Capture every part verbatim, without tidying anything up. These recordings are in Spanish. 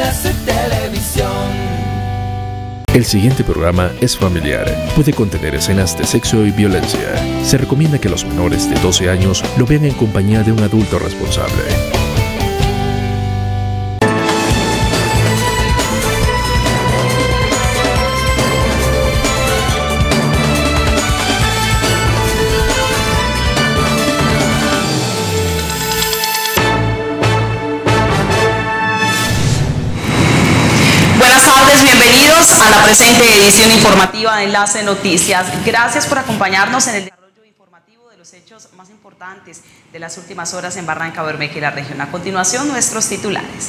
Enlace Televisión. El siguiente programa es familiar. Puede contener escenas de sexo y violencia. Se recomienda que los menores de doce años lo vean en compañía de un adulto responsable. Bienvenidos a la presente edición informativa de Enlace Noticias. Gracias por acompañarnos en el desarrollo informativo de los hechos más importantes de las últimas horas en Barranca Bermeja y la región. A continuación, nuestros titulares.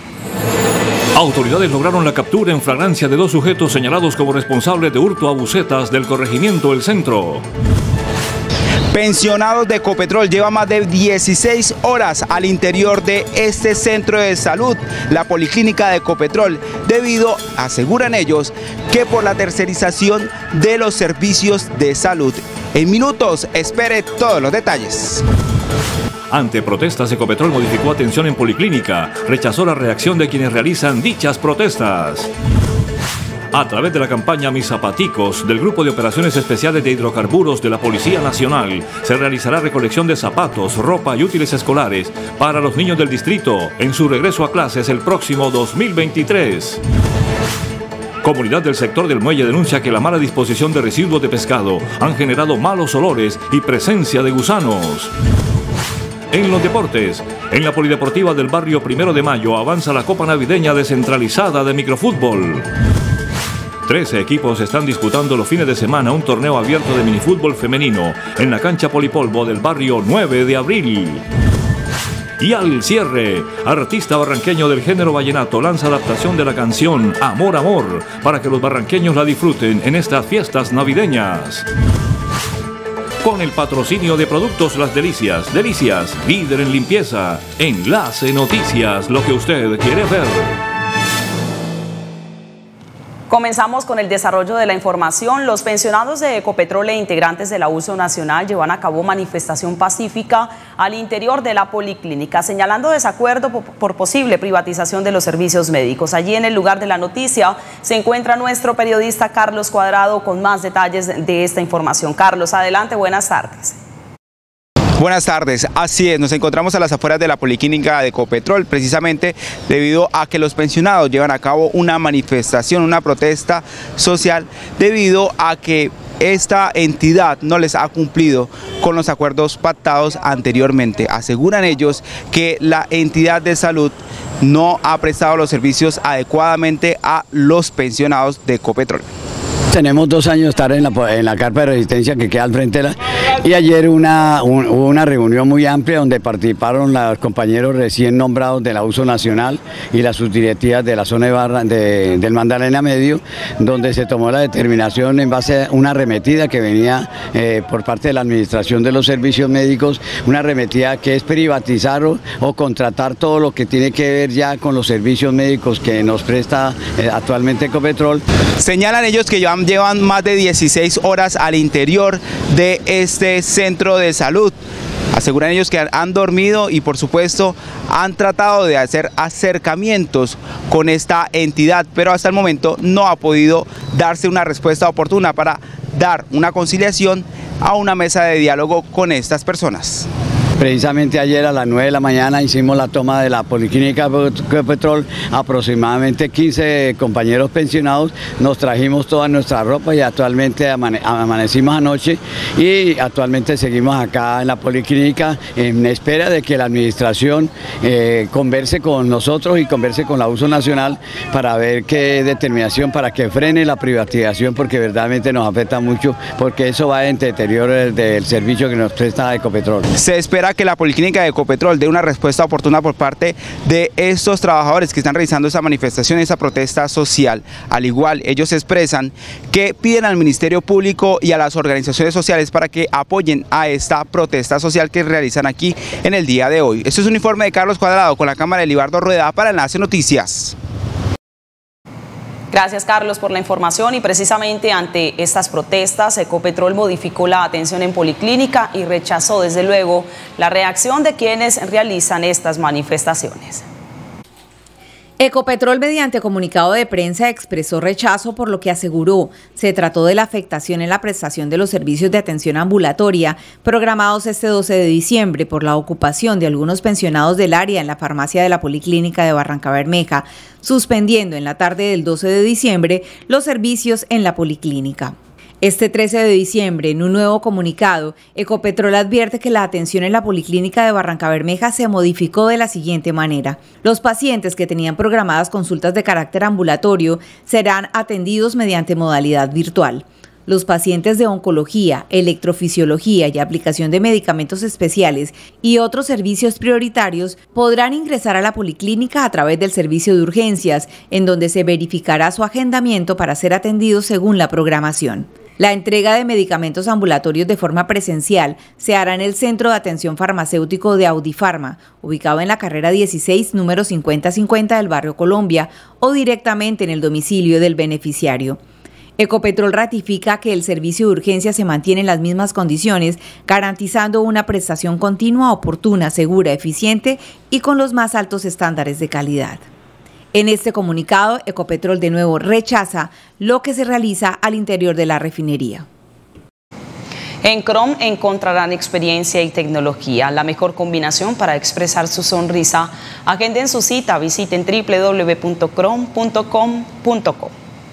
Autoridades lograron la captura en flagrancia de dos sujetos señalados como responsables de hurto a bucetas del corregimiento El Centro. Pensionados de Ecopetrol llevan más de dieciséis horas al interior de este centro de salud, la policlínica de Ecopetrol, debido, aseguran ellos, que por la tercerización de los servicios de salud. En minutos, espere todos los detalles. Ante protestas, Ecopetrol modificó atención en policlínica, rechazó la reacción de quienes realizan dichas protestas. A través de la campaña Mis Zapaticos del Grupo de Operaciones Especiales de Hidrocarburos de la Policía Nacional, se realizará recolección de zapatos, ropa y útiles escolares para los niños del distrito en su regreso a clases el próximo dos mil veintitrés. Comunidad del sector del muelle denuncia que la mala disposición de residuos de pescado han generado malos olores y presencia de gusanos. En los deportes, en la Polideportiva del barrio Primero de Mayo avanza la Copa Navideña Descentralizada de Microfútbol. Trece equipos están disputando los fines de semana un torneo abierto de minifútbol femenino en la cancha Polipolvo del barrio nueve de abril. Y al cierre, artista barranqueño del género vallenato lanza adaptación de la canción Amor, Amor para que los barranqueños la disfruten en estas fiestas navideñas. Con el patrocinio de Productos Las Delicias, Delicias, líder en limpieza. Enlace Noticias, lo que usted quiere ver. Comenzamos con el desarrollo de la información. Los pensionados de Ecopetrol e integrantes de la U S O Nacional llevan a cabo manifestación pacífica al interior de la policlínica, señalando desacuerdo por posible privatización de los servicios médicos. Allí en el lugar de la noticia se encuentra nuestro periodista Carlos Cuadrado con más detalles de esta información. Carlos, adelante, buenas tardes. Buenas tardes, así es, nos encontramos a las afueras de la policlínica de Ecopetrol, precisamente debido a que los pensionados llevan a cabo una manifestación, una protesta social, debido a que esta entidad no les ha cumplido con los acuerdos pactados anteriormente. Aseguran ellos que la entidad de salud no ha prestado los servicios adecuadamente a los pensionados de Ecopetrol. Tenemos dos años de estar en la, en la carpa de resistencia que queda al frente de la... Y ayer una, un, hubo una reunión muy amplia donde participaron los compañeros recién nombrados de la U S O Nacional y las subdirectivas de la zona de Barra, de, del Magdalena Medio, donde se tomó la determinación en base a una arremetida que venía eh, por parte de la Administración de los Servicios Médicos, una arremetida que es privatizar o, o contratar todo lo que tiene que ver ya con los servicios médicos que nos presta eh, actualmente Ecopetrol. Señalan ellos que llevan llevan más de dieciséis horas al interior de este centro de salud. Aseguran ellos que han dormido y por supuesto han tratado de hacer acercamientos con esta entidad, pero hasta el momento no ha podido darse una respuesta oportuna para dar una conciliación a una mesa de diálogo con estas personas. Precisamente ayer a las nueve de la mañana hicimos la toma de la policlínica de Ecopetrol, aproximadamente quince compañeros pensionados, nos trajimos toda nuestra ropa y actualmente amane amanecimos anoche y actualmente seguimos acá en la policlínica en espera de que la administración eh, converse con nosotros y converse con la U S O Nacional para ver qué determinación, para que frene la privatización, porque verdaderamente nos afecta mucho, porque eso va en deterioro del, del servicio que nos presta Ecopetrol. Se espera que la policlínica de Ecopetrol dé una respuesta oportuna por parte de estos trabajadores que están realizando esa manifestación, esa protesta social. Al igual, ellos expresan que piden al Ministerio Público y a las organizaciones sociales para que apoyen a esta protesta social que realizan aquí en el día de hoy. Este es un informe de Carlos Cuadrado con la cámara de Libardo Rueda para Enlace Noticias. Gracias, Carlos, por la información. Y precisamente ante estas protestas, Ecopetrol modificó la atención en policlínica y rechazó desde luego la reacción de quienes realizan estas manifestaciones. Ecopetrol, mediante comunicado de prensa, expresó rechazo por lo que aseguró se trató de la afectación en la prestación de los servicios de atención ambulatoria programados este doce de diciembre por la ocupación de algunos pensionados del área en la farmacia de la Policlínica de Barrancabermeja, suspendiendo en la tarde del doce de diciembre los servicios en la Policlínica. Este trece de diciembre, en un nuevo comunicado, Ecopetrol advierte que la atención en la Policlínica de Barrancabermeja se modificó de la siguiente manera. Los pacientes que tenían programadas consultas de carácter ambulatorio serán atendidos mediante modalidad virtual. Los pacientes de oncología, electrofisiología y aplicación de medicamentos especiales y otros servicios prioritarios podrán ingresar a la Policlínica a través del servicio de urgencias, en donde se verificará su agendamiento para ser atendidos según la programación. La entrega de medicamentos ambulatorios de forma presencial se hará en el Centro de Atención Farmacéutico de Audifarma, ubicado en la carrera dieciséis, número cincuenta cincuenta del barrio Colombia, o directamente en el domicilio del beneficiario. Ecopetrol ratifica que el servicio de urgencia se mantiene en las mismas condiciones, garantizando una prestación continua, oportuna, segura, eficiente y con los más altos estándares de calidad. En este comunicado, Ecopetrol de nuevo rechaza lo que se realiza al interior de la refinería. En Chrome encontrarán experiencia y tecnología, la mejor combinación para expresar su sonrisa. Agenden su cita, visiten w w w punto chrome punto com punto co.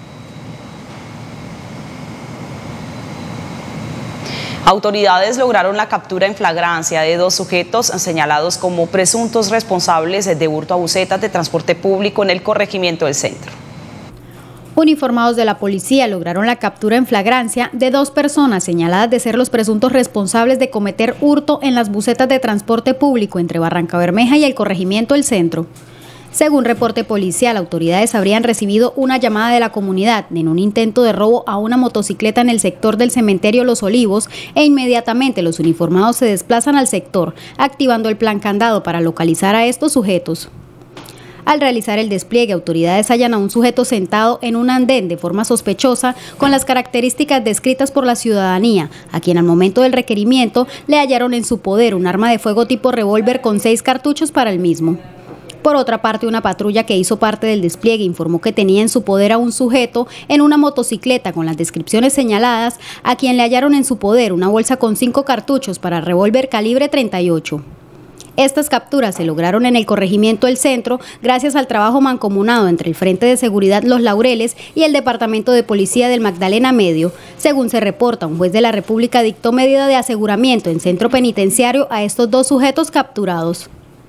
Autoridades lograron la captura en flagrancia de dos sujetos señalados como presuntos responsables de hurto a busetas de transporte público en el corregimiento del centro. Uniformados de la policía lograron la captura en flagrancia de dos personas señaladas de ser los presuntos responsables de cometer hurto en las busetas de transporte público entre Barrancabermeja y el corregimiento del centro. Según reporte policial, autoridades habrían recibido una llamada de la comunidad en un intento de robo a una motocicleta en el sector del cementerio Los Olivos e inmediatamente los uniformados se desplazan al sector, activando el plan candado para localizar a estos sujetos. Al realizar el despliegue, autoridades hallan a un sujeto sentado en un andén de forma sospechosa con las características descritas por la ciudadanía, a quien al momento del requerimiento le hallaron en su poder un arma de fuego tipo revólver con seis cartuchos para el mismo. Por otra parte, una patrulla que hizo parte del despliegue informó que tenía en su poder a un sujeto en una motocicleta con las descripciones señaladas, a quien le hallaron en su poder una bolsa con cinco cartuchos para revólver calibre treinta y ocho. Estas capturas se lograron en el corregimiento del centro gracias al trabajo mancomunado entre el Frente de Seguridad Los Laureles y el Departamento de Policía del Magdalena Medio. Según se reporta, un juez de la República dictó medida de aseguramiento en centro penitenciario a estos dos sujetos capturados.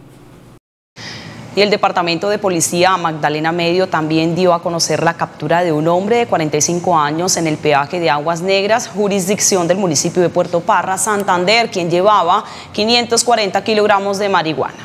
Y el Departamento de Policía Magdalena Medio también dio a conocer la captura de un hombre de cuarenta y cinco años en el peaje de Aguas Negras, jurisdicción del municipio de Puerto Parra, Santander, quien llevaba quinientos cuarenta kilogramos de marihuana.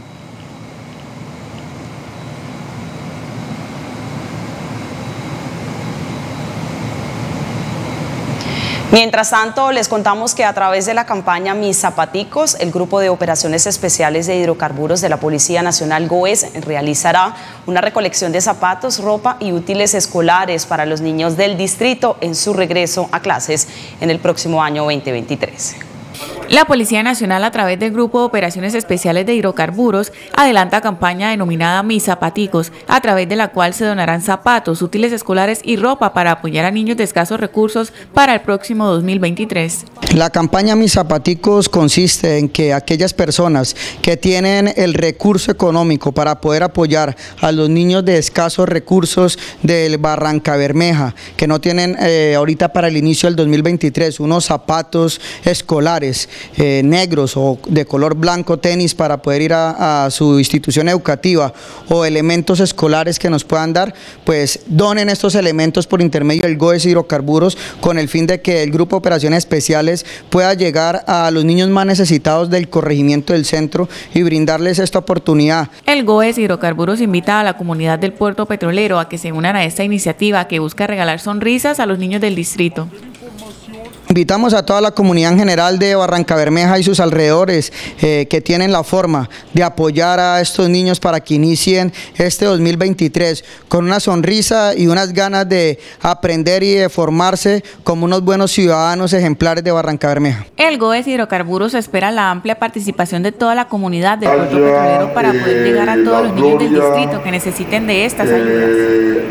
Mientras tanto, les contamos que a través de la campaña Mis Zapaticos, el Grupo de Operaciones Especiales de Hidrocarburos de la Policía Nacional GOES realizará una recolección de zapatos, ropa y útiles escolares para los niños del distrito en su regreso a clases en el próximo año veinte veintitrés. La Policía Nacional, a través del Grupo de Operaciones Especiales de Hidrocarburos, adelanta campaña denominada Mis Zapaticos, a través de la cual se donarán zapatos, útiles escolares y ropa para apoyar a niños de escasos recursos para el próximo dos mil veintitrés. La campaña Mis Zapaticos consiste en que aquellas personas que tienen el recurso económico para poder apoyar a los niños de escasos recursos del Barrancabermeja, que no tienen eh, ahorita para el inicio del dos mil veintitrés unos zapatos escolares, Eh, negros o de color blanco, tenis para poder ir a, a su institución educativa, o elementos escolares que nos puedan dar, pues donen estos elementos por intermedio del GOES Hidrocarburos, con el fin de que el Grupo de Operaciones Especiales pueda llegar a los niños más necesitados del corregimiento del centro y brindarles esta oportunidad. El GOES Hidrocarburos invita a la comunidad del puerto petrolero a que se unan a esta iniciativa que busca regalar sonrisas a los niños del distrito. Invitamos a toda la comunidad en general de Barrancabermeja y sus alrededores eh, que tienen la forma de apoyar a estos niños para que inicien este dos mil veintitrés con una sonrisa y unas ganas de aprender y de formarse como unos buenos ciudadanos ejemplares de Barrancabermeja. El GOES Hidrocarburos espera la amplia participación de toda la comunidad del puerto petrolero para poder llegar a todos los niños del distrito que necesiten de estas ayudas.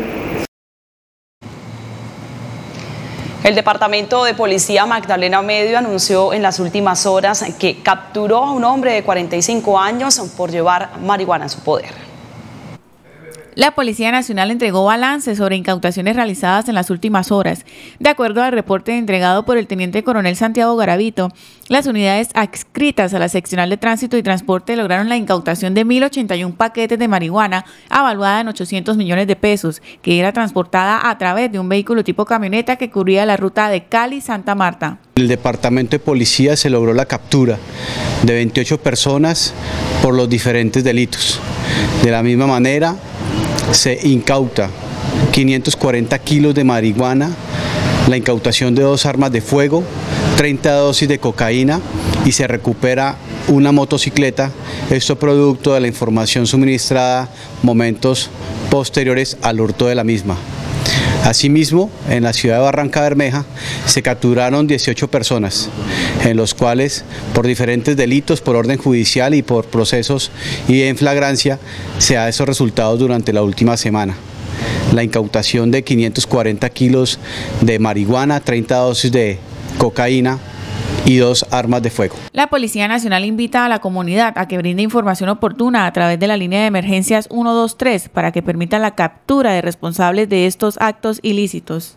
El Departamento de Policía Magdalena Medio anunció en las últimas horas que capturó a un hombre de cuarenta y cinco años por llevar marihuana en su poder. La Policía Nacional entregó balance sobre incautaciones realizadas en las últimas horas. De acuerdo al reporte entregado por el Teniente Coronel Santiago Garavito, las unidades adscritas a la Seccional de Tránsito y Transporte lograron la incautación de mil ochenta y uno paquetes de marihuana avaluada en ochocientos millones de pesos, que era transportada a través de un vehículo tipo camioneta que cubría la ruta de Cali-Santa Marta. El Departamento de Policía se logró la captura de veintiocho personas por los diferentes delitos. De la misma manera, se incauta quinientos cuarenta kilos de marihuana, la incautación de dos armas de fuego, treinta dosis de cocaína y se recupera una motocicleta, esto producto de la información suministrada momentos posteriores al hurto de la misma. Asimismo, en la ciudad de Barrancabermeja se capturaron dieciocho personas, en los cuales por diferentes delitos, por orden judicial y por procesos y en flagrancia, se da esos resultados durante la última semana. La incautación de quinientos cuarenta kilos de marihuana, treinta dosis de cocaína y dos armas de fuego. La Policía Nacional invita a la comunidad a que brinde información oportuna a través de la línea de emergencias uno dos tres para que permita la captura de responsables de estos actos ilícitos.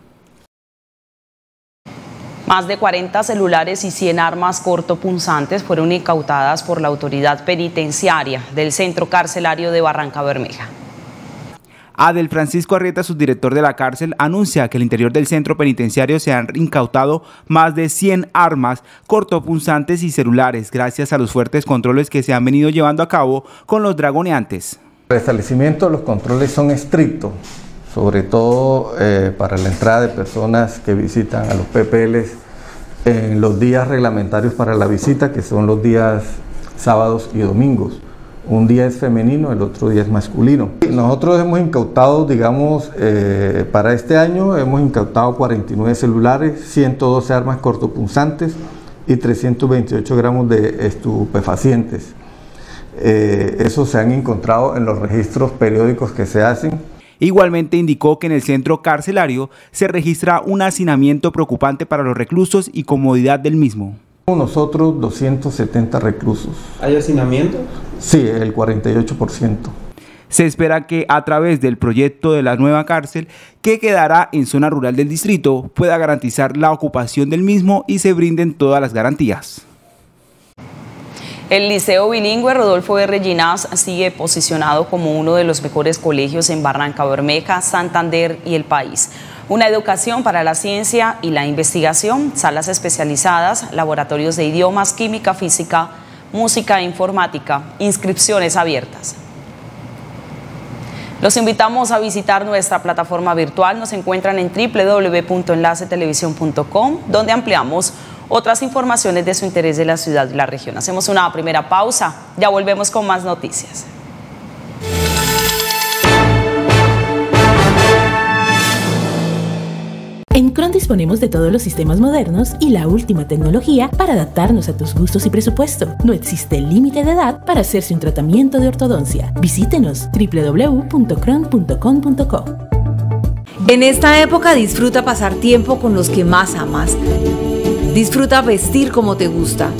Más de cuarenta celulares y cien armas cortopunzantes fueron incautadas por la autoridad penitenciaria del Centro Carcelario de Barrancabermeja. Adel Francisco Arrieta, subdirector de la cárcel, anuncia que al interior del centro penitenciario se han incautado más de cien armas cortopunzantes y celulares, gracias a los fuertes controles que se han venido llevando a cabo con los dragoneantes. El establecimiento de los controles son estrictos, sobre todo eh, para la entrada de personas que visitan a los P P Ls en los días reglamentarios para la visita, que son los días sábados y domingos. Un día es femenino, el otro día es masculino. Nosotros hemos incautado, digamos, eh, para este año hemos incautado cuarenta y nueve celulares, ciento doce armas cortopunzantes y trescientos veintiocho gramos de estupefacientes. Eh, esos se han encontrado en los registros periódicos que se hacen. Igualmente indicó que en el centro carcelario se registra un hacinamiento preocupante para los reclusos y comodidad del mismo. Nosotros doscientos setenta reclusos. ¿Hay hacinamiento? Sí, el cuarenta y ocho por ciento. Se espera que a través del proyecto de la nueva cárcel, que quedará en zona rural del distrito, pueda garantizar la ocupación del mismo y se brinden todas las garantías. El Liceo Bilingüe Rodolfo R. Ginás sigue posicionado como uno de los mejores colegios en Barrancabermeja, Santander y el país. Una educación para la ciencia y la investigación, salas especializadas, laboratorios de idiomas, química, física, música e informática, inscripciones abiertas. Los invitamos a visitar nuestra plataforma virtual. Nos encuentran en w w w punto enlace televisión punto com, donde ampliamos otras informaciones de su interés de la ciudad y la región. Hacemos una primera pausa, ya volvemos con más noticias. En Cron disponemos de todos los sistemas modernos y la última tecnología para adaptarnos a tus gustos y presupuesto. No existe límite de edad para hacerse un tratamiento de ortodoncia. Visítenos w w w punto cron punto com punto co. En esta época disfruta pasar tiempo con los que más amas. Disfruta vestir como te gusta.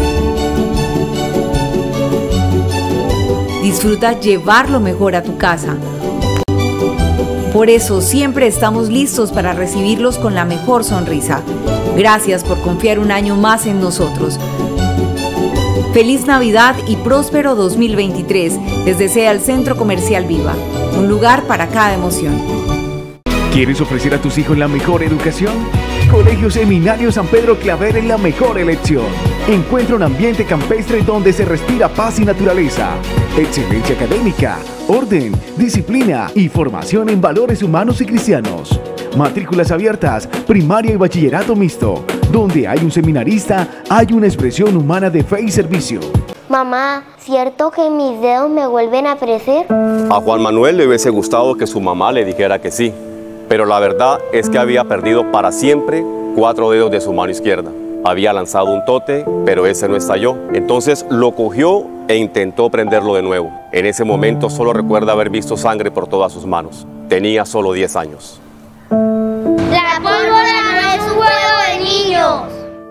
Disfruta llevar lo mejor a tu casa. Por eso siempre estamos listos para recibirlos con la mejor sonrisa. Gracias por confiar un año más en nosotros. Feliz Navidad y próspero dos mil veintitrés. Les desea el Centro Comercial Viva, un lugar para cada emoción. ¿Quieres ofrecer a tus hijos la mejor educación? Colegio Seminario San Pedro Claver es la mejor elección. Encuentra un ambiente campestre donde se respira paz y naturaleza, excelencia académica, orden, disciplina y formación en valores humanos y cristianos. Matrículas abiertas, primaria y bachillerato mixto. Donde hay un seminarista, hay una expresión humana de fe y servicio. Mamá, ¿cierto que mis dedos me vuelven a crecer? A Juan Manuel le hubiese gustado que su mamá le dijera que sí, pero la verdad es que había perdido para siempre cuatro dedos de su mano izquierda. Había lanzado un tote, pero ese no estalló. Entonces lo cogió e intentó prenderlo de nuevo. En ese momento solo recuerda haber visto sangre por todas sus manos. Tenía solo diez años. La pólvora no es un juego de niños.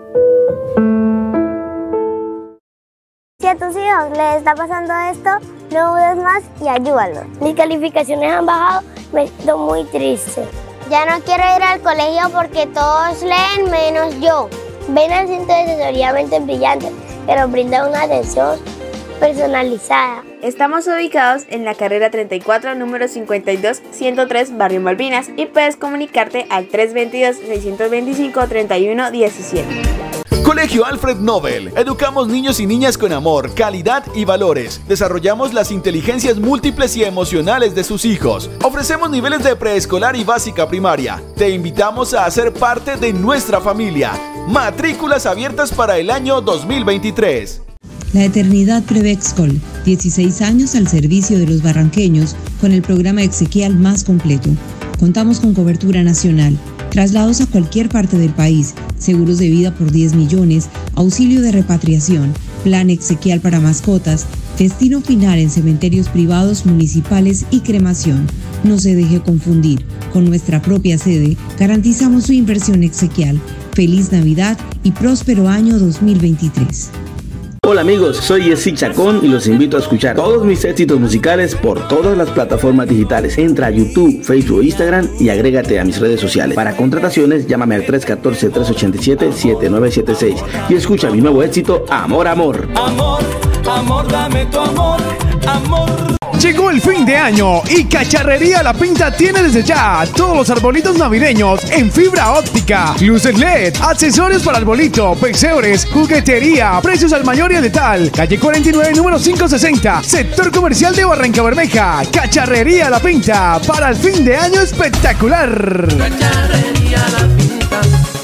Si a tus hijos les está pasando esto, no dudes más y ayúdalos. Mis calificaciones han bajado, me siento muy triste. Ya no quiero ir al colegio porque todos leen menos yo. Ven al centro de asesoría Mentes Brillantes, que nos brinda una atención personalizada. Estamos ubicados en la carrera treinta y cuatro, número cincuenta y dos, ciento tres, Barrio Malvinas, y puedes comunicarte al tres dos dos, seis dos cinco, tres uno uno siete. Colegio Alfred Nobel. Educamos niños y niñas con amor, calidad y valores. Desarrollamos las inteligencias múltiples y emocionales de sus hijos. Ofrecemos niveles de preescolar y básica primaria. Te invitamos a hacer parte de nuestra familia. Matrículas abiertas para el año dos mil veintitrés. La Eternidad Prevexcol, dieciséis años al servicio de los barranqueños con el programa Exequial más completo. Contamos con cobertura nacional, traslados a cualquier parte del país, seguros de vida por diez millones, auxilio de repatriación, plan Exequial para mascotas, destino final en cementerios privados, municipales y cremación. No se deje confundir. Con nuestra propia sede, garantizamos su inversión exequial. Feliz Navidad y próspero año dos mil veintitrés. Hola amigos, soy Jessy Chacón y los invito a escuchar todos mis éxitos musicales por todas las plataformas digitales. Entra a YouTube, Facebook e Instagram y agrégate a mis redes sociales. Para contrataciones, llámame al tres uno cuatro, tres ocho siete, siete nueve siete seis y escucha mi nuevo éxito, Amor, Amor. Amor, amor, dame tu amor, amor. Llegó el fin de año y Cacharrería La Pinta tiene desde ya todos los arbolitos navideños en fibra óptica, luces L E D, accesorios para arbolito, pesebres, juguetería, precios al mayor y al letal. Calle cuarenta y nueve, número quinientos sesenta, sector comercial de Barrancabermeja. Cacharrería La Pinta, para el fin de año espectacular. Cacharrería La Pinta.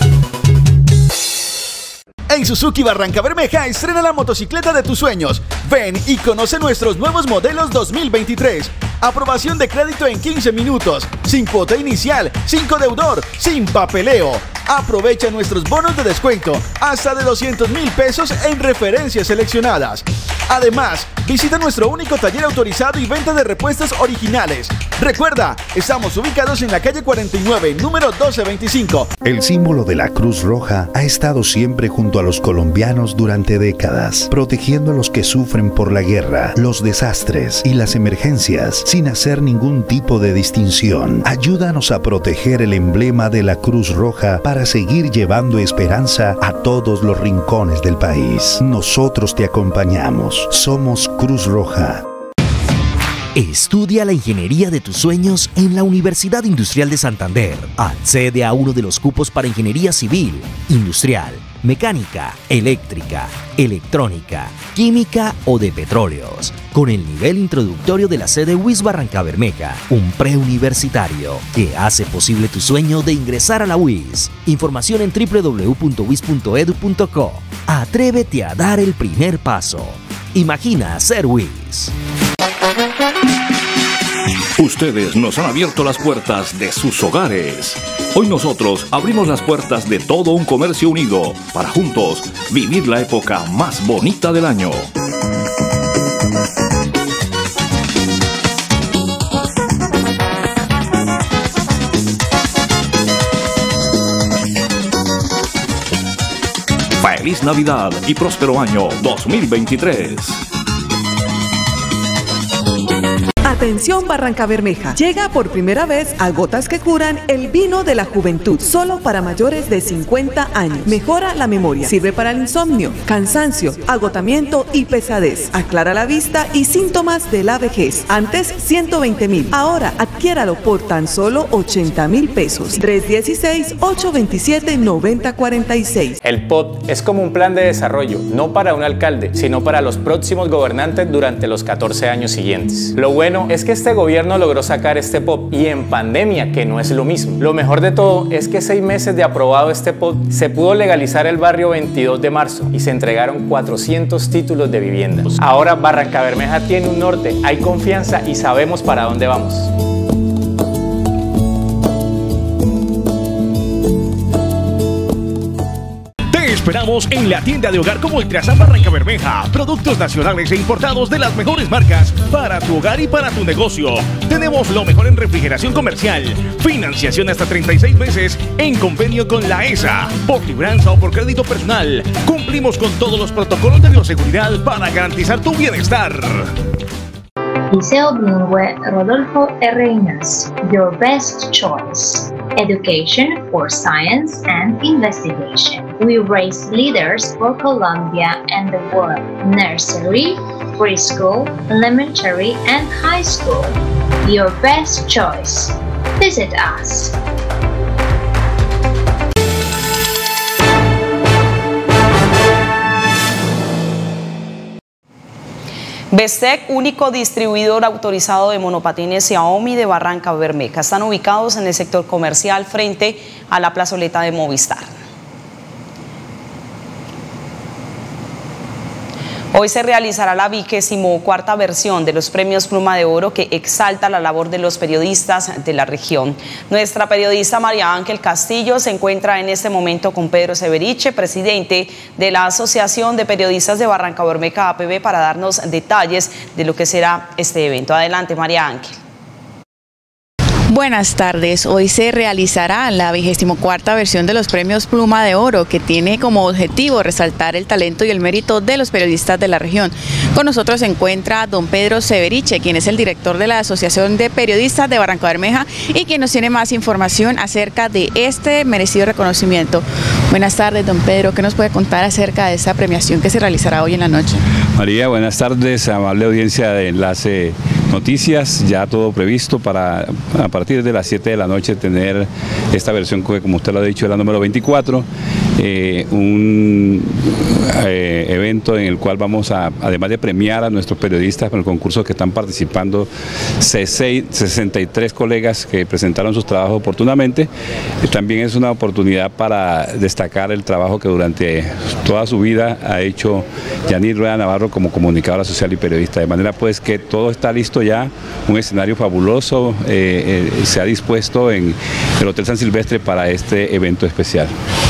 En Suzuki Barrancabermeja estrena la motocicleta de tus sueños. Ven y conoce nuestros nuevos modelos dos mil veintitrés. Aprobación de crédito en quince minutos, sin cuota inicial, sin codeudor, sin papeleo. Aprovecha nuestros bonos de descuento hasta de doscientos mil pesos en referencias seleccionadas. Además, visita nuestro único taller autorizado y venta de repuestos originales. Recuerda, estamos ubicados en la calle cuarenta y nueve, número doce veinticinco. El símbolo de la Cruz Roja ha estado siempre junto a los colombianos durante décadas, protegiendo a los que sufren por la guerra, los desastres y las emergencias, sin hacer ningún tipo de distinción. Ayúdanos a proteger el emblema de la Cruz Roja para seguir llevando esperanza a todos los rincones del país. Nosotros te acompañamos. Somos Cruz Roja. Estudia la ingeniería de tus sueños en la Universidad Industrial de Santander. Accede a uno de los cupos para ingeniería civil, industrial, mecánica, eléctrica, electrónica, química o de petróleos, con el nivel introductorio de la sede U I S Barrancabermeja, un preuniversitario que hace posible tu sueño de ingresar a la U I S. Información en w w w punto u i s punto e d u punto co. Atrévete a dar el primer paso. Imagina ser U I S. Ustedes nos han abierto las puertas de sus hogares. Hoy nosotros abrimos las puertas de todo un comercio unido para juntos vivir la época más bonita del año. Feliz Navidad y próspero año dos mil veintitrés. Atención Barrancabermeja, llega por primera vez a Gotas que Curan el vino de la juventud, solo para mayores de cincuenta años. Mejora la memoria, sirve para el insomnio, cansancio, agotamiento y pesadez. Aclara la vista y síntomas de la vejez. Antes ciento veinte mil, ahora adquiéralo por tan solo ochenta mil pesos. tres uno seis, ocho dos siete, nueve cero cuatro seis. El P O T es como un plan de desarrollo, no para un alcalde, sino para los próximos gobernantes durante los catorce años siguientes. Lo bueno bueno es que este gobierno logró sacar este P O P y en pandemia, que no es lo mismo. Lo mejor de todo es que seis meses de aprobado este P O P se pudo legalizar el barrio veintidós de marzo y se entregaron cuatrocientos títulos de vivienda. Ahora Barrancabermeja tiene un norte, hay confianza y sabemos para dónde vamos. Esperamos en la tienda de hogar como Ultrasan Barrancabermeja. Productos nacionales e importados de las mejores marcas para tu hogar y para tu negocio. Tenemos lo mejor en refrigeración comercial. Financiación hasta treinta y seis meses en convenio con la E S A. Por libranza o por crédito personal. Cumplimos con todos los protocolos de bioseguridad para garantizar tu bienestar. Liceo Bilingüe Rodolfo R. Ignacio, your best choice. Education for science and investigation. We raise leaders for Colombia and the world. Nursery, preschool, elementary, and high school. Your best choice. Visit us. Bestec, único distribuidor autorizado de monopatines Xiaomi de Barrancabermeja. Están ubicados en el sector comercial frente a la plazoleta de Movistar. Hoy se realizará la vigésimo cuarta versión de los premios Pluma de Oro que exalta la labor de los periodistas de la región. Nuestra periodista María Ángel Castillo se encuentra en este momento con Pedro Severiche, presidente de la Asociación de Periodistas de Barrancabermeja A P B, para darnos detalles de lo que será este evento. Adelante, María Ángel. Buenas tardes. Hoy se realizará la vigésimo cuarta versión de los premios Pluma de Oro, que tiene como objetivo resaltar el talento y el mérito de los periodistas de la región. Con nosotros se encuentra don Pedro Severiche, quien es el director de la Asociación de Periodistas de Barrancabermeja y quien nos tiene más información acerca de este merecido reconocimiento. Buenas tardes, don Pedro. ¿Qué nos puede contar acerca de esta premiación que se realizará hoy en la noche? María, buenas tardes, amable audiencia de Enlace Noticias. Ya todo previsto para a partir de las siete de la noche tener esta versión que, como usted lo ha dicho, es la número veinticuatro, eh, un eh, evento en el cual vamos a, además de premiar a nuestros periodistas con el concurso que están participando, sesenta y tres colegas que presentaron sus trabajos oportunamente. Eh, también es una oportunidad para destacar el trabajo que durante toda su vida ha hecho Yanir Rueda Navarro como comunicadora social y periodista, de manera pues que todo está listo ya, un escenario fabuloso eh, eh, se ha dispuesto en el Hotel San Silvestre para este evento especial.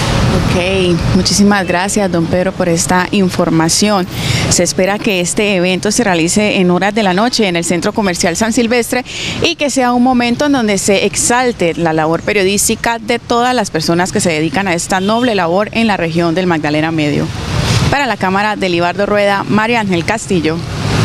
Ok, muchísimas gracias, don Pedro, por esta información. Se espera que este evento se realice en horas de la noche en el Centro Comercial San Silvestre y que sea un momento en donde se exalte la labor periodística de todas las personas que se dedican a esta noble labor en la región del Magdalena Medio. Para la cámara de Libardo Rueda, María Ángel Castillo.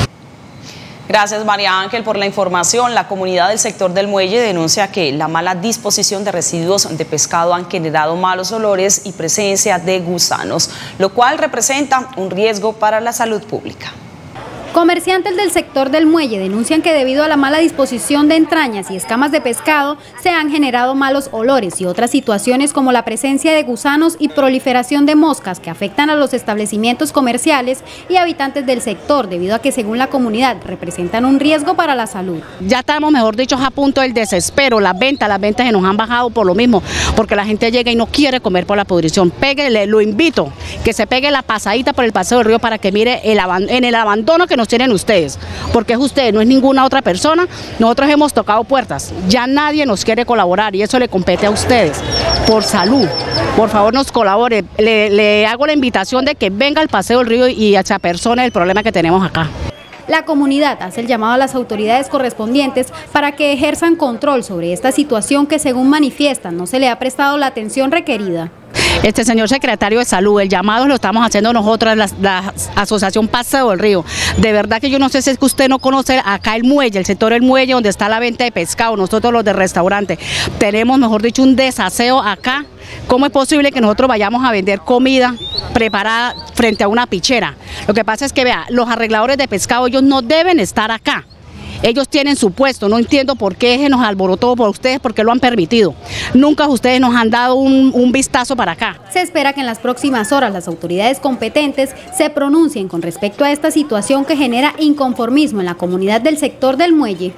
Gracias, María Ángel, por la información. La comunidad del sector del muelle denuncia que la mala disposición de residuos de pescado han generado malos olores y presencia de gusanos, lo cual representa un riesgo para la salud pública. Comerciantes del sector del muelle denuncian que debido a la mala disposición de entrañas y escamas de pescado se han generado malos olores y otras situaciones como la presencia de gusanos y proliferación de moscas que afectan a los establecimientos comerciales y habitantes del sector, debido a que según la comunidad representan un riesgo para la salud. Ya estamos, mejor dicho, a punto del desespero, las ventas, las ventas se nos han bajado por lo mismo, porque la gente llega y no quiere comer por la pudrición. Péguele, lo invito, que se pegue la pasadita por el Paseo del Río para que mire el en el abandono que nos tienen ustedes, porque es usted, no es ninguna otra persona. Nosotros hemos tocado puertas, ya nadie nos quiere colaborar y eso le compete a ustedes. Por salud, por favor nos colabore. Le, le hago la invitación de que venga al Paseo del Río y a persona el problema que tenemos acá. La comunidad hace el llamado a las autoridades correspondientes para que ejerzan control sobre esta situación que, según manifiestan, no se le ha prestado la atención requerida. Este señor secretario de Salud, el llamado lo estamos haciendo nosotros, la, la Asociación Paseo del Río. De verdad que yo no sé si es que usted no conoce acá el muelle, el sector del muelle donde está la venta de pescado, nosotros los de restaurante. Tenemos, mejor dicho, un desaseo acá. ¿Cómo es posible que nosotros vayamos a vender comida preparada frente a una pichera? Lo que pasa es que, vea, los arregladores de pescado, ellos no deben estar acá. Ellos tienen su puesto, no entiendo por qué se nos alborotó por ustedes, porque lo han permitido. Nunca ustedes nos han dado un, un vistazo para acá. Se espera que en las próximas horas las autoridades competentes se pronuncien con respecto a esta situación que genera inconformismo en la comunidad del sector del muelle.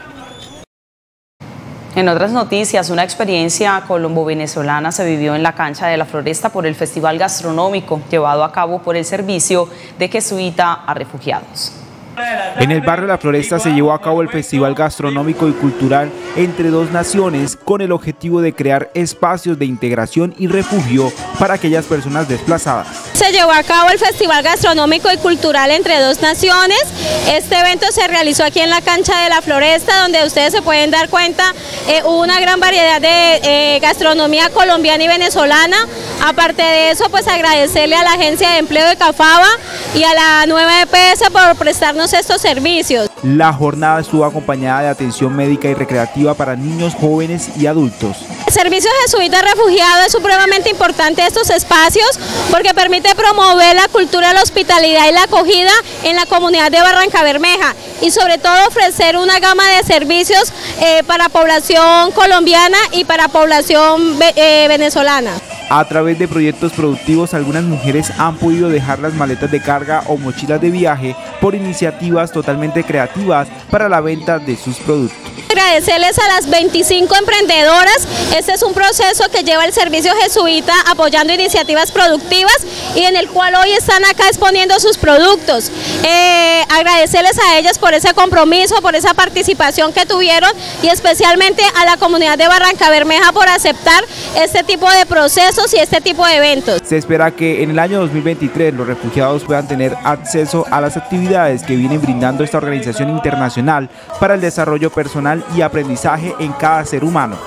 En otras noticias, una experiencia colombo-venezolana se vivió en la cancha de la Floresta por el festival gastronómico llevado a cabo por el Servicio de Jesuita a Refugiados. En el barrio La Floresta se llevó a cabo el Festival Gastronómico y Cultural entre dos naciones con el objetivo de crear espacios de integración y refugio para aquellas personas desplazadas. Se llevó a cabo el Festival Gastronómico y Cultural entre dos naciones. Este evento se realizó aquí en la cancha de La Floresta, donde ustedes se pueden dar cuenta, eh, hubo una gran variedad de eh, gastronomía colombiana y venezolana. Aparte de eso, pues agradecerle a la Agencia de Empleo de Cafaba y a la nueva E P S por prestarnos estos servicios. La jornada estuvo acompañada de atención médica y recreativa para niños, jóvenes y adultos. El Servicio Jesuita Refugiado es supremamente importante estos espacios porque permite promover la cultura de la hospitalidad y la acogida en la comunidad de Barrancabermeja y sobre todo ofrecer una gama de servicios eh, para población colombiana y para población eh, venezolana. A través de proyectos productivos, algunas mujeres han podido dejar las maletas de carga o mochilas de viaje por iniciativas totalmente creativas para la venta de sus productos. Agradecerles a las veinticinco emprendedoras. Este es un proceso que lleva el Servicio Jesuita apoyando iniciativas productivas y en el cual hoy están acá exponiendo sus productos. Eh, agradecerles a ellas por ese compromiso, por esa participación que tuvieron y especialmente a la comunidad de Barrancabermeja por aceptar este tipo de procesos y este tipo de eventos. Se espera que en el año dos mil veintitrés los refugiados puedan tener acceso a las actividades que vienen brindando esta organización internacional para el desarrollo personal y aprendizaje en cada ser humano.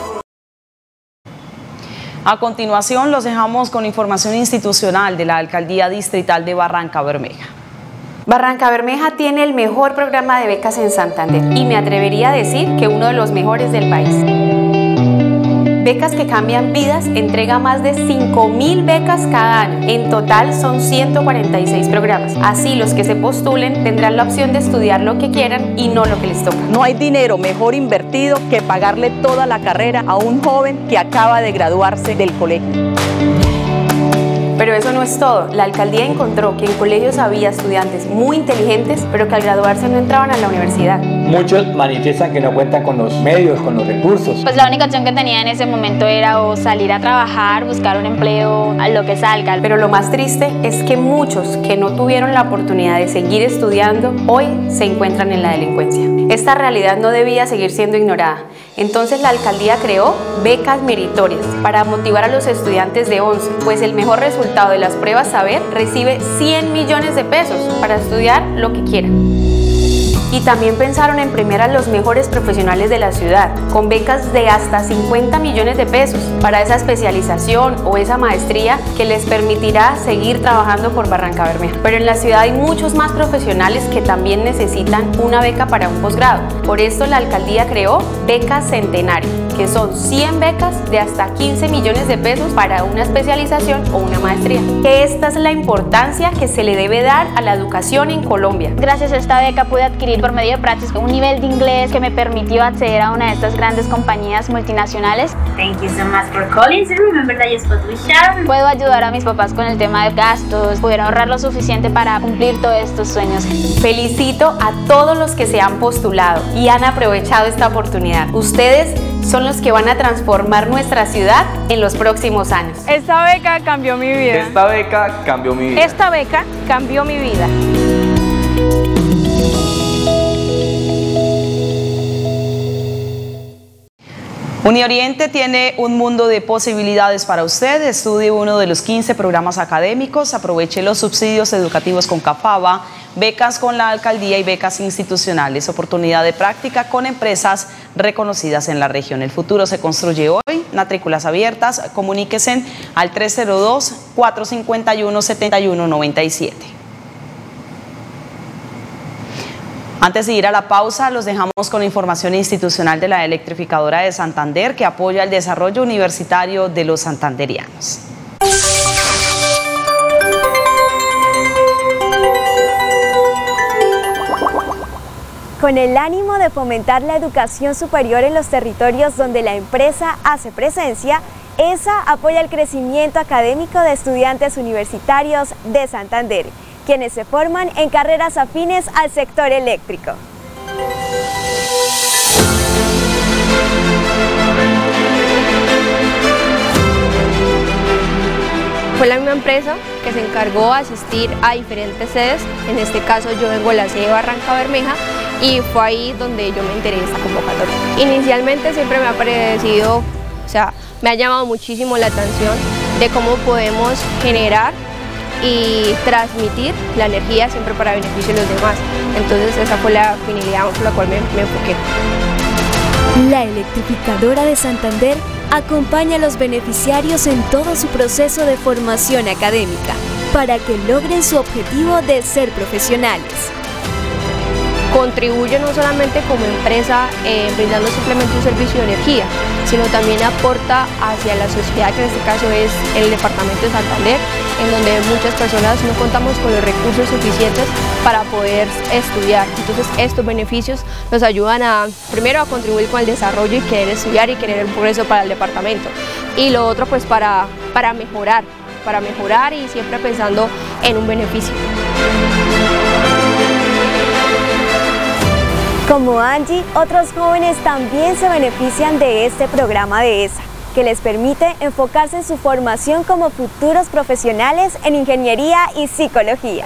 A continuación los dejamos con información institucional de la Alcaldía Distrital de Barrancabermeja. Barrancabermeja tiene el mejor programa de becas en Santander y me atrevería a decir que uno de los mejores del país. Becas que cambian vidas, entrega más de cinco mil becas cada año. En total son ciento cuarenta y seis programas. Así los que se postulen tendrán la opción de estudiar lo que quieran y no lo que les toca. No hay dinero mejor invertido que pagarle toda la carrera a un joven que acaba de graduarse del colegio. Pero eso no es todo. La alcaldía encontró que en colegios había estudiantes muy inteligentes, pero que al graduarse no entraban a la universidad. Muchos manifiestan que no cuentan con los medios, con los recursos. Pues la única opción que tenía en ese momento era o salir a trabajar, buscar un empleo, a lo que salga. Pero lo más triste es que muchos que no tuvieron la oportunidad de seguir estudiando, hoy se encuentran en la delincuencia. Esta realidad no debía seguir siendo ignorada. Entonces la alcaldía creó becas meritorias para motivar a los estudiantes de once, pues el mejor resultado de las pruebas Saber recibe cien millones de pesos para estudiar lo que quieran. Y también pensaron en premiar a los mejores profesionales de la ciudad, con becas de hasta cincuenta millones de pesos para esa especialización o esa maestría que les permitirá seguir trabajando por Barrancabermeja. Pero en la ciudad hay muchos más profesionales que también necesitan una beca para un posgrado. Por esto la alcaldía creó Becas Centenario, que son cien becas de hasta quince millones de pesos para una especialización o una maestría. Esta es la importancia que se le debe dar a la educación en Colombia. Gracias a esta beca pude adquirir por medio de prácticas un nivel de inglés que me permitió acceder a una de estas grandes compañías multinacionales. Thank you so much for calling. So remember that you spoke with Sharon. Puedo ayudar a mis papás con el tema de gastos, poder ahorrar lo suficiente para cumplir todos estos sueños. Felicito a todos los que se han postulado y han aprovechado esta oportunidad. Ustedes son los que van a transformar nuestra ciudad en los próximos años. Esta beca cambió mi vida. Esta beca cambió mi vida. Esta beca cambió mi vida. Unioriente tiene un mundo de posibilidades para usted. Estudie uno de los quince programas académicos, aproveche los subsidios educativos con Cafaba, becas con la alcaldía y becas institucionales, oportunidad de práctica con empresas reconocidas en la región. El futuro se construye hoy, matrículas abiertas, comuníquese al tres cero dos, cuatro cinco uno, siete uno nueve siete. Antes de ir a la pausa, los dejamos con información institucional de la Electrificadora de Santander, que apoya el desarrollo universitario de los santanderianos. Con el ánimo de fomentar la educación superior en los territorios donde la empresa hace presencia, ESA apoya el crecimiento académico de estudiantes universitarios de Santander, quienes se forman en carreras afines al sector eléctrico. Fue la misma empresa que se encargó de asistir a diferentes sedes, en este caso yo vengo de la sede de Barranca Bermeja y fue ahí donde yo me enteré de esta convocatoria. Inicialmente siempre me ha parecido, o sea, me ha llamado muchísimo la atención de cómo podemos generar y transmitir la energía siempre para beneficio de los demás. Entonces esa fue la finalidad por la cual me, me enfoqué. La electrificadora de Santander acompaña a los beneficiarios en todo su proceso de formación académica para que logren su objetivo de ser profesionales. Contribuye no solamente como empresa eh, brindando simplemente un servicio de energía, sino también aporta hacia la sociedad, que en este caso es el departamento de Santander, en donde muchas personas no contamos con los recursos suficientes para poder estudiar. Entonces estos beneficios nos ayudan a, primero, a contribuir con el desarrollo y querer estudiar y querer el progreso para el departamento. Y lo otro pues para, para mejorar, para mejorar y siempre pensando en un beneficio. Como Angie, otros jóvenes también se benefician de este programa de ESA, que les permite enfocarse en su formación como futuros profesionales en ingeniería y psicología.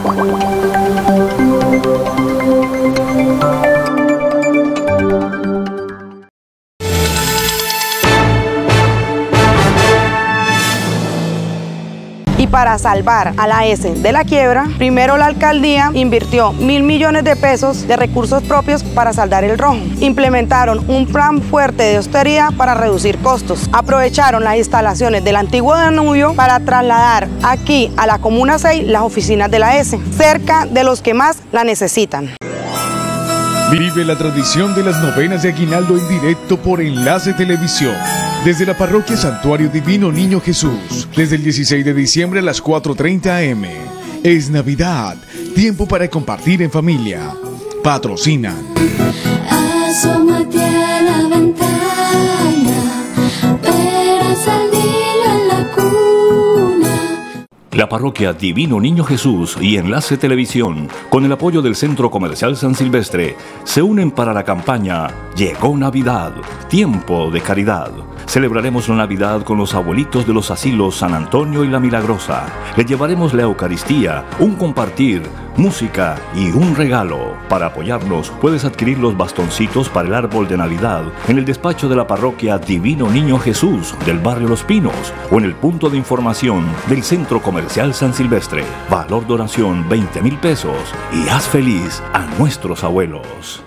Y para salvar a la ESE de la quiebra, primero la alcaldía invirtió mil millones de pesos de recursos propios para saldar el rojo. Implementaron un plan fuerte de austeridad para reducir costos. Aprovecharon las instalaciones del antiguo Danubio para trasladar aquí a la Comuna seis las oficinas de la ESE, cerca de los que más la necesitan. Vive la tradición de las novenas de aguinaldo en directo por Enlace Televisión. Desde la parroquia Santuario Divino Niño Jesús, desde el dieciséis de diciembre a las cuatro y treinta a eme. Es Navidad, tiempo para compartir en familia. Patrocinan. Asómate a la ventana, verás al niño en la cuna. La parroquia Divino Niño Jesús y Enlace Televisión, con el apoyo del Centro Comercial San Silvestre, se unen para la campaña Llegó Navidad, tiempo de caridad. Celebraremos la Navidad con los abuelitos de los asilos San Antonio y La Milagrosa. Le llevaremos la Eucaristía, un compartir, música y un regalo. Para apoyarnos, puedes adquirir los bastoncitos para el árbol de Navidad en el despacho de la parroquia Divino Niño Jesús del barrio Los Pinos o en el punto de información del Centro Comercial San Silvestre. Valor de oración veinte mil pesos y haz feliz a nuestros abuelos.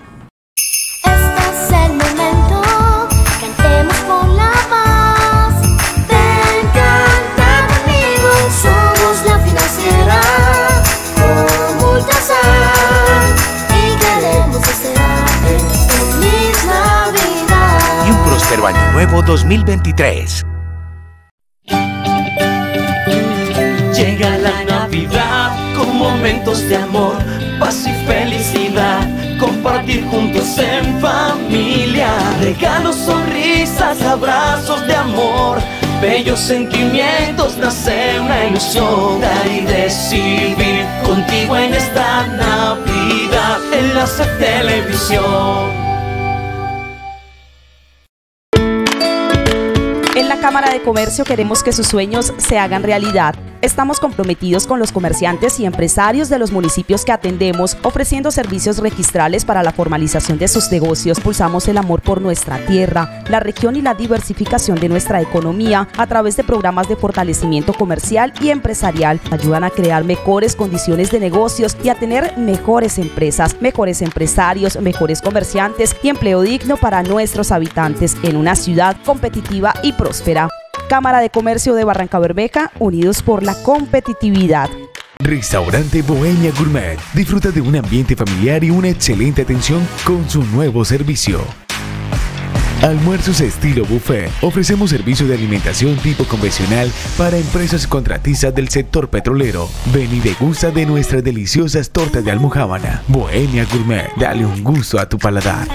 Año Nuevo dos mil veintitrés. Llega la Navidad con momentos de amor, paz y felicidad, compartir juntos en familia, regalos, sonrisas, abrazos de amor, bellos sentimientos, nace una ilusión, dar y recibir contigo en esta Navidad, Enlace Televisión. En la Cámara de Comercio queremos que sus sueños se hagan realidad. Estamos comprometidos con los comerciantes y empresarios de los municipios que atendemos, ofreciendo servicios registrales para la formalización de sus negocios. Pulsamos el amor por nuestra tierra, la región y la diversificación de nuestra economía a través de programas de fortalecimiento comercial y empresarial. Ayudan a crear mejores condiciones de negocios y a tener mejores empresas, mejores empresarios, mejores comerciantes y empleo digno para nuestros habitantes en una ciudad competitiva y próspera. Cámara de Comercio de Barrancabermeja, unidos por la competitividad. Restaurante Bohemia Gourmet. Disfruta de un ambiente familiar y una excelente atención con su nuevo servicio. Almuerzos estilo buffet. Ofrecemos servicio de alimentación tipo convencional para empresas y contratistas del sector petrolero. Ven y degusta de nuestras deliciosas tortas de almojábana. Bohemia Gourmet. Dale un gusto a tu paladar.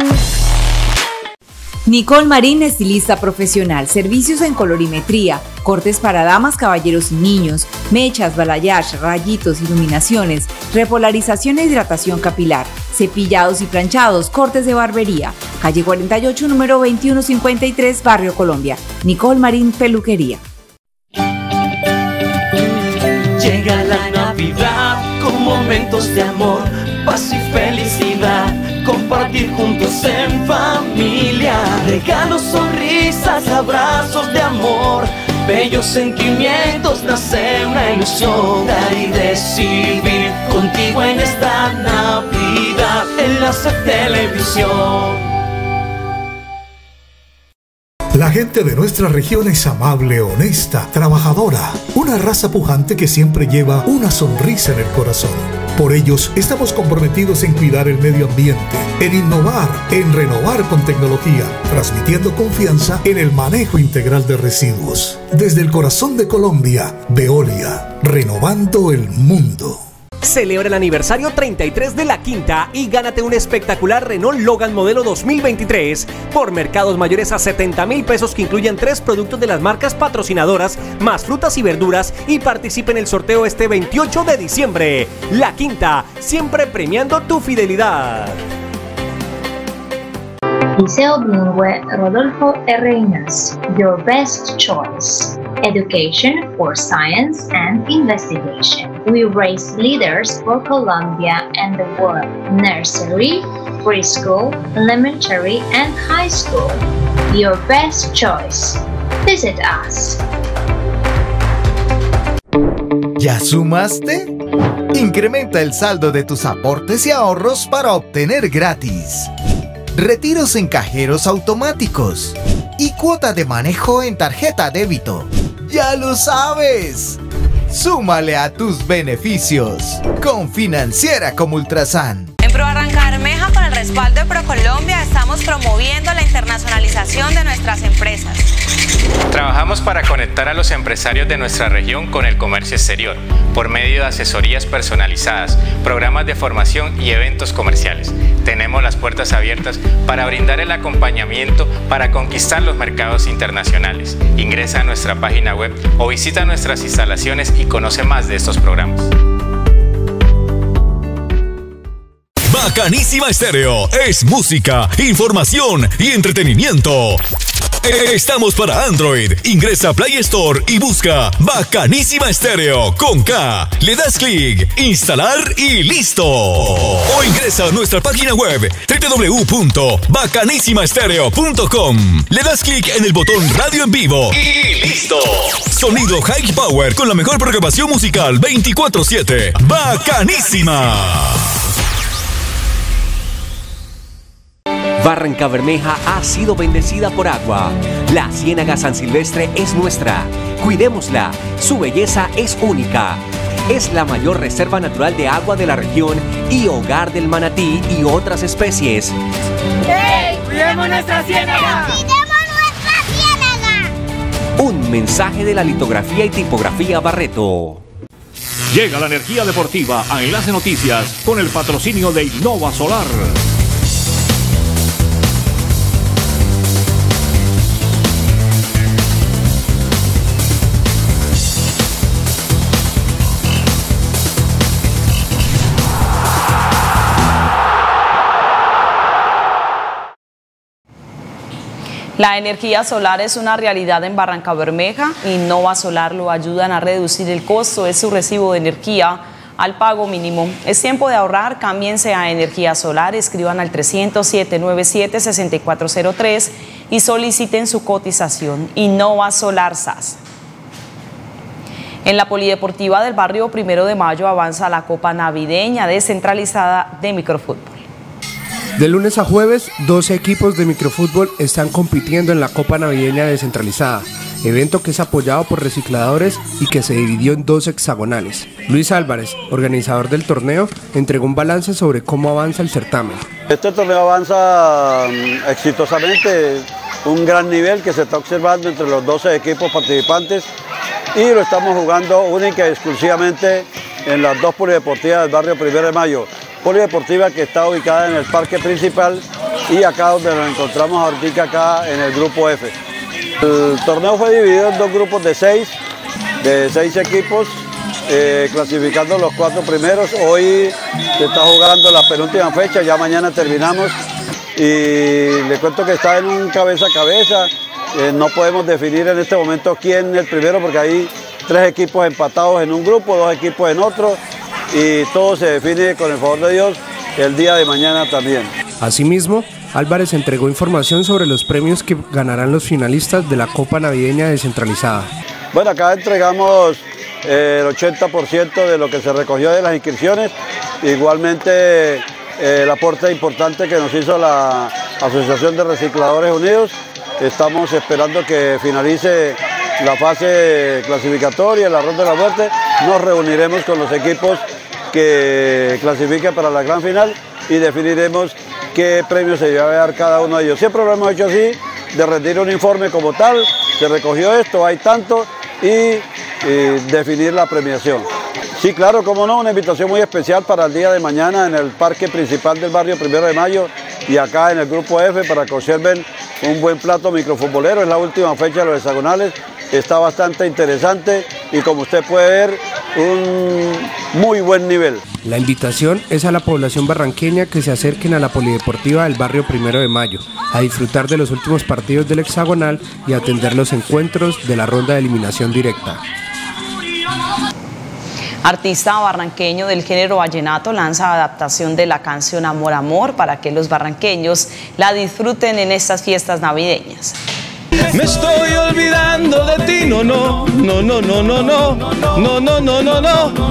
Nicole Marín, estilista profesional, servicios en colorimetría, cortes para damas, caballeros y niños, mechas, balayage, rayitos, iluminaciones, repolarización e hidratación capilar, cepillados y planchados, cortes de barbería. Calle cuarenta y ocho, número veintiuno cincuenta y tres, Barrio Colombia. Nicole Marín, peluquería. Llega la Navidad con momentos de amor, paz y felicidad. Compartir juntos en familia, regalos, sonrisas, abrazos de amor, bellos sentimientos, nace una ilusión. Dar y recibir contigo en esta Navidad, Enlace Televisión. La gente de nuestra región es amable, honesta, trabajadora, una raza pujante que siempre lleva una sonrisa en el corazón. Por ellos estamos comprometidos en cuidar el medio ambiente, en innovar, en renovar con tecnología, transmitiendo confianza en el manejo integral de residuos. Desde el corazón de Colombia, Veolia, renovando el mundo. Celebra el aniversario treinta y tres de La Quinta y gánate un espectacular Renault Logan modelo dos mil veintitrés por mercados mayores a setenta mil pesos, que incluyen tres productos de las marcas patrocinadoras, más frutas y verduras, y participe en el sorteo este veintiocho de diciembre. La Quinta, siempre premiando tu fidelidad. Liceo Bilingüe Rodolfo R. Ignacio, your best choice. Education for science and investigation. We raise leaders for Colombia and the world. Nursery, preschool, elementary, and high school. Your best choice. Visit us. ¿Ya sumaste? Incrementa el saldo de tus aportes y ahorros para obtener gratis retiros en cajeros automáticos y cuota de manejo en tarjeta débito. ¡Ya lo sabes! Súmale a tus beneficios con Financiera como Ultrasan. En ProBarranca Bermeja, con el respaldo de ProColombia, estamos promoviendo la internacionalización de nuestras empresas. Trabajamos para conectar a los empresarios de nuestra región con el comercio exterior, por medio de asesorías personalizadas, programas de formación y eventos comerciales. Tenemos las puertas abiertas para brindar el acompañamiento para conquistar los mercados internacionales. Ingresa a nuestra página web o visita nuestras instalaciones y conoce más de estos programas. Bacanísima Estéreo es música, información y entretenimiento. Estamos para Android. Ingresa a Play Store y busca Bacanísima Estéreo con K. Le das clic, instalar y listo. O ingresa a nuestra página web doble u doble u doble u punto bacanísima estéreo punto com. Le das clic en el botón Radio en Vivo y listo. Sonido High Power con la mejor programación musical veinticuatro siete. Bacanísima. Barranca Bermeja ha sido bendecida por agua. La Ciénaga San Silvestre es nuestra. Cuidémosla. Su belleza es única. Es la mayor reserva natural de agua de la región y hogar del manatí y otras especies. ¡Hey! ¡Cuidemos nuestra ciénaga! ¡Cuidemos nuestra ciénaga! Un mensaje de la litografía y tipografía Barreto. Llega la energía deportiva a Enlace Noticias con el patrocinio de Innova Solar. La energía solar es una realidad en Barranca Bermeja. Innova Solar lo ayudan a reducir el costo de su recibo de energía al pago mínimo. Es tiempo de ahorrar, cámbiense a energía solar, escriban al trescientos, siete nueve siete, seis cuatro cero tres y soliciten su cotización. Innova Solar S A S. En la polideportiva del barrio Primero de Mayo avanza la Copa Navideña descentralizada de microfútbol. De lunes a jueves, doce equipos de microfútbol están compitiendo en la Copa Navideña descentralizada. evento que es apoyado por recicladores y que se dividió en dos hexagonales. Luis Álvarez, organizador del torneo, entregó un balance sobre cómo avanza el certamen. Este torneo avanza exitosamente, un gran nivel que se está observando entre los doce equipos participantes y lo estamos jugando única y exclusivamente en las dos polideportivas del barrio Primero de Mayo. Polideportiva que está ubicada en el parque principal y acá donde nos encontramos ahorita acá en el grupo F. El torneo fue dividido en dos grupos de seis, de seis equipos, eh, clasificando los cuatro primeros. Hoy se está jugando la penúltima fecha, ya mañana terminamos y le cuento que está en un cabeza a cabeza. Eh, no podemos definir en este momento quién es el primero porque hay tres equipos empatados en un grupo, dos equipos en otro y todo se define con el favor de Dios el día de mañana también. Asimismo, Álvarez entregó información sobre los premios que ganarán los finalistas de la Copa Navideña Descentralizada. Bueno, acá entregamos eh, el ochenta por ciento de lo que se recogió de las inscripciones, igualmente eh, el aporte importante que nos hizo la Asociación de Recicladores Unidos. Estamos esperando que finalice la fase clasificatoria, la ronda de la muerte. Nos reuniremos con los equipos que clasifiquen para la gran final y definiremos qué premios se debe dar cada uno de ellos. Siempre lo hemos hecho así, de rendir un informe como tal, se recogió esto, hay tanto, y, y definir la premiación. Sí, claro, cómo no, una invitación muy especial para el día de mañana en el parque principal del barrio Primero de Mayo y acá en el grupo F para que observen un buen plato microfutbolero. Es la última fecha de los hexagonales, está bastante interesante y como usted puede ver, un muy buen nivel. La invitación es a la población barranqueña que se acerquen a la polideportiva del barrio Primero de Mayo, a disfrutar de los últimos partidos del hexagonal y atender los encuentros de la ronda de eliminación directa. Artista barranqueño del género vallenato lanza adaptación de la canción Amor, Amor para que los barranqueños la disfruten en estas fiestas navideñas. Me estoy olvidando de ti, no, no, no, no, no, no, no, no, no, no, no,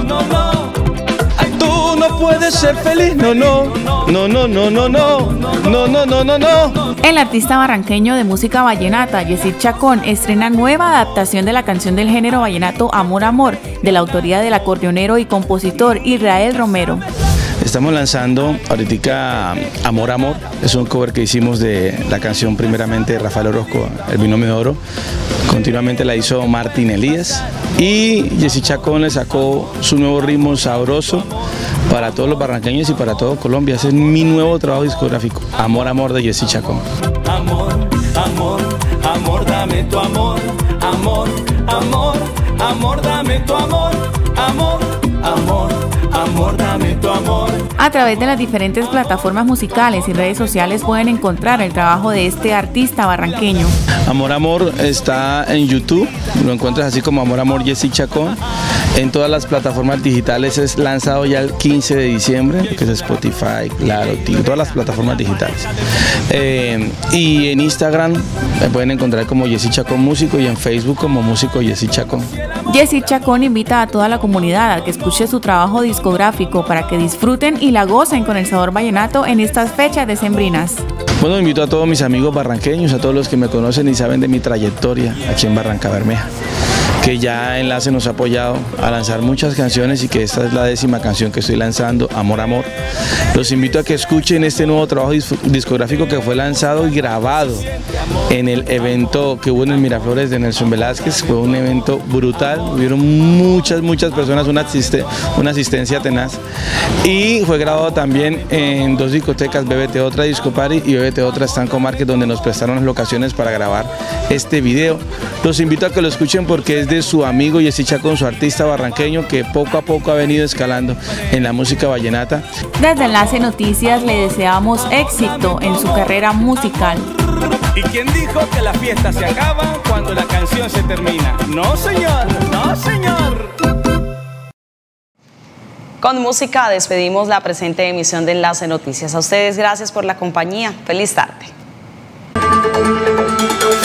no. Ay, tú no puedes ser feliz, no, no, no, no, no, no, no, no, no, no, no, no. El artista barranqueño de música vallenata, Yesid Chacón, estrena nueva adaptación de la canción del género vallenato Amor, Amor, de la autoría del acordeonero y compositor Israel Romero. Estamos lanzando ahorita Amor, Amor, es un cover que hicimos de la canción primeramente de Rafael Orozco, El Binomio de Oro, continuamente la hizo Martín Elías y Yesid Chacón le sacó su nuevo ritmo sabroso para todos los barranqueños y para todo Colombia. Ese es mi nuevo trabajo discográfico, Amor, Amor de Yesid Chacón. Amor, amor, amor, dame tu amor, amor, amor, amor, dame tu amor, amor, amor, amor, dame tu amor. A través de las diferentes plataformas musicales y redes sociales pueden encontrar el trabajo de este artista barranqueño. Amor, Amor está en YouTube, lo encuentras así como Amor, Amor, Yesid Chacón. En todas las plataformas digitales es lanzado ya el quince de diciembre, que es Spotify, claro, todas las plataformas digitales. Eh, y en Instagram me pueden encontrar como Yesid Chacón Músico y en Facebook como Músico Yesid Chacón. Yesid Chacón invita a toda la comunidad a que escuche su trabajo discográfico para que disfruten y la gocen con el sabor vallenato en estas fechas decembrinas. Bueno, invito a todos mis amigos barranqueños, a todos los que me conocen y saben de mi trayectoria aquí en Barranca Bermeja, que ya Enlace nos ha apoyado a lanzar muchas canciones y que esta es la décima canción que estoy lanzando, Amor, Amor. Los invito a que escuchen este nuevo trabajo discográfico que fue lanzado y grabado en el evento que hubo en el Miraflores de Nelson Velázquez. Fue un evento brutal, hubieron muchas, muchas personas, una, asiste, una asistencia tenaz. Y fue grabado también en dos discotecas, B B T Otra Disco Party y B B T Otra Estanco Market, donde nos prestaron las locaciones para grabar este video. Los invito a que lo escuchen porque es de su amigo Yesid Chacón, su artista barranqueño que poco a poco ha venido escalando en la música vallenata. Desde Enlace Noticias le deseamos éxito en su carrera musical. ¿Y quién dijo que la fiesta se acaba cuando la canción se termina? No, señor, no, señor. Con música despedimos la presente emisión de Enlace Noticias. A ustedes gracias por la compañía. Feliz tarde.